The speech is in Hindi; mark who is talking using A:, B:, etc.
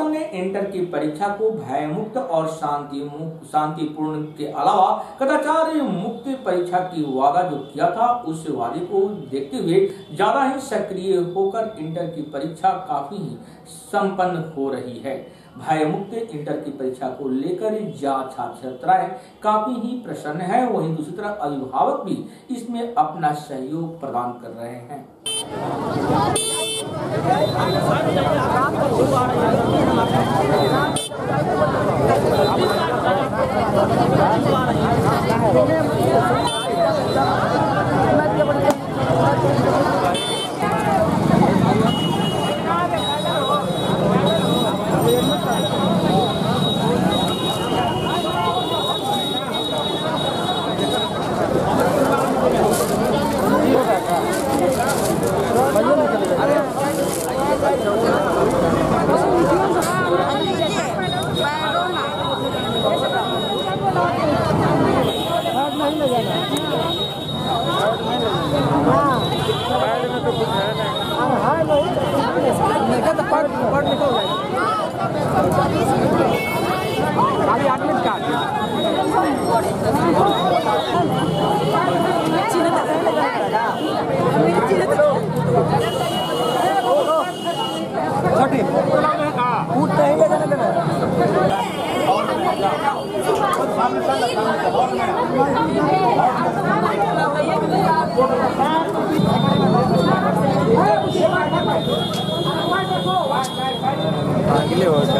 A: ने इंटर की परीक्षा को भयमुक्त और शांतिपूर्ण के अलावा कदाचार मुक्त परीक्षा की वादा जो किया था, उस वादे को देखते हुए ज्यादा ही सक्रिय होकर इंटर की परीक्षा काफी ही संपन्न हो रही है। भयमुक्त इंटर की परीक्षा को लेकर छात्र छात्राएं काफी ही प्रसन्न है। वहीं दूसरी तरफ अभिभावक भी इसमें अपना सहयोग प्रदान कर रहे हैं।
B: अगले